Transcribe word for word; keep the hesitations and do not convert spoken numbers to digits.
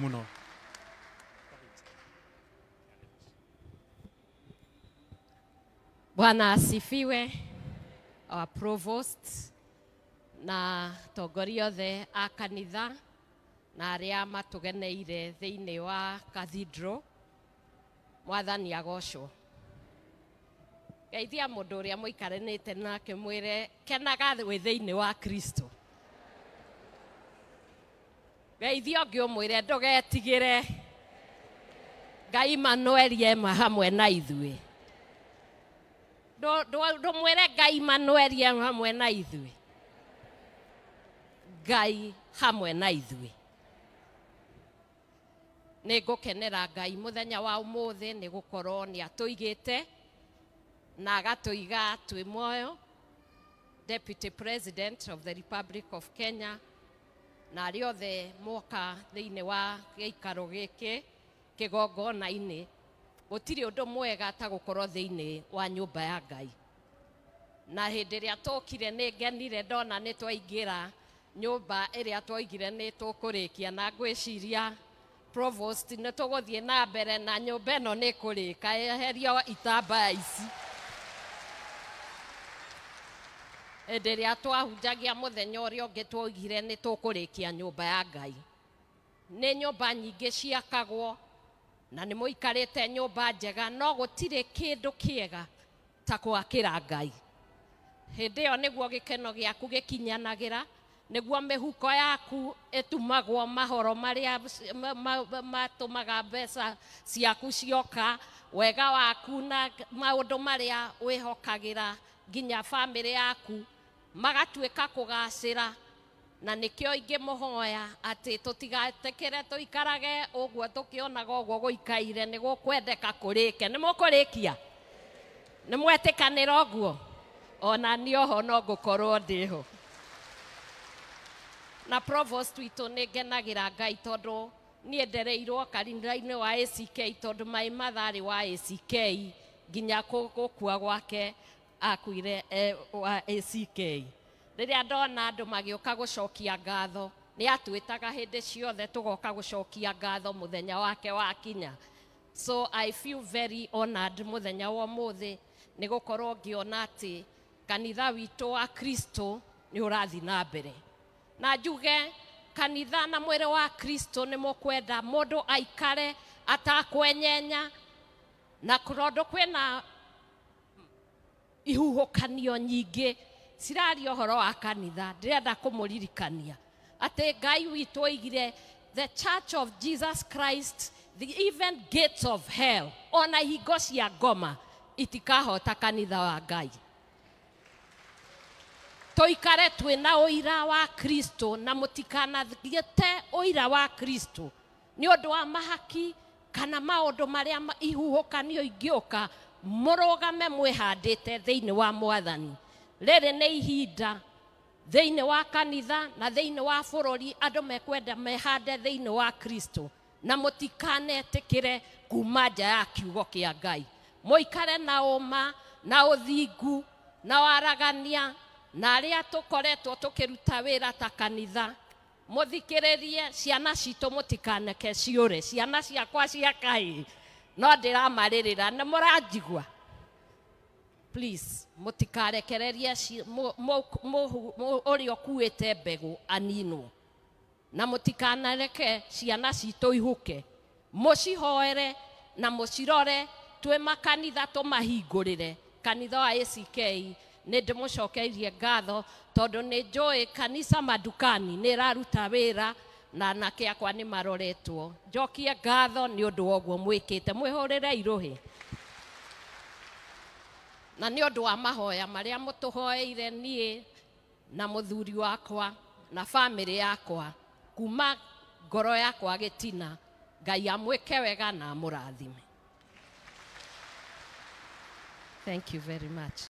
muno. Bwana asifiwe, our provost na tongoria othe a kanitha na aria matugeneire thiini wa cathedral. Mwathani agocwo. Geithia mundu uria muikaranite nake mwire kenaga wi thiini wa Kristo. Geithia ungi umwire ndugetigire, Ngai Manuel ema hamwe na ithui. Do do do mwire Ngai Manuel ema hamwe na ithui. Ngai hamwe na ithui. Nigukenera Ngai muthenya wa umuthi ni gukorwo ni atuigite na agatuiga twi moyo. Deputy President of the Republic of Kenya na riothe moka thiini wa giikaro giki kigongona-ini, gutiri undu mwega ta gukorwo thiini wa nyumba ya Ngai. Na hindi ria tokire ni ngenire ndona ni twaingira nyumba iria twaigire ni tukurikia, na ngwiciria provost ni tuguthie na mbere na nyumba ino ni kurika eherio itambaya ici. Hindi ria twahunjagia muthenya uria ungi twaugire ni tukurikia nyumba ya Ngai. Ni nyumba nyingi ciakagwo na ni muikarite nyumba njega, no gutire kindu kiega ta gwakira Ngai. Hindi iyo niguo gikeno giaku gikinyanagira, niguo mihuko yaku etumagwo mahoro maria matumaga mbeca ciaku cioka, wega waku na maundu maria wihokagira nginya family yaku magatuika kugacira. Na nikio ingi muhoya ati tutigatekere tuikarage uguo tukionaga uguo guikaire ni gukwendeka kurike. Ni mukurikia? Ni mwetikanira uguo? Ona nioho no gukorwo ndiho. Na provost witu ni ngenagira Ngai tondu nie ndereirwo kanitha-ini wa A C K tondu mai mathari wa A C K nginya gukua gwake akuire eh, wa A C K. Riria ndona andu magioka gucokia ngatho, ni atwitaga hindi ciothe tugoka gucokia ngatho muthenya wake wa kinya. So I feel very honored muthenya wa muthi ni gukorwo ngiona ati kanitha witu wa Kristo ni urathi na mbere. Na njuge kanitha na mwiri wa Kristo ni mukwenda mundu aikare atakwenyenya, na kurondo kwina ihuhukanio nyingi cirari ohoro wa kanitha. Ndirenda kumuririkania ati Ngai witu oigire the Church of Jesus Christ, the even gates of hell, ona hingo cia ngoma itikahota kanitha wa Ngai. Toikare twina uira wa Kristo na mutikanathite uira wa Kristo ni undu wa mahaki kana maundu maria ihuhukanio ingioka. Murugame mwihandite thiini wa Mwathani. Riri ni ihinda thiini wa kanitha na thiini wa bururi andu mekwenda mehande thiini wa Kristo, na mutikanetikire kuma nja ya kiugo kia Ngai. Muikare na uma na uthingu na waragania na aria tukoretwo tukiruta wira ta kanitha. Muthikiririe ciana citu mutikaneke ciure. Ciana ciakwa cia kai no ndiramarĩrĩra, nĩ mũranjigua? Please mutikarekererie ũrĩa ũkuĩte mbegũ aninwo, na mutikanareke ciana citũ ihuke. Mũcihoere na mũcirore twĩ makanitha tũmahingũrĩre. Kanitha wa A C K nĩ ndĩmũcokeirie ngatho tondu nĩ njũĩ kanisa madukani nĩ ĩraruta wĩra na anake akwa ni maroretwo. Njokie ngatho ni undu woguo mwikite. Mwihurire iruhi na ni undu wa mahoya maria mutuhoeire nie na muthuri wakwa na family yakwa kuma ngoro yakwa gitina. Ngai amwike wega na amurathime. Thank you very much.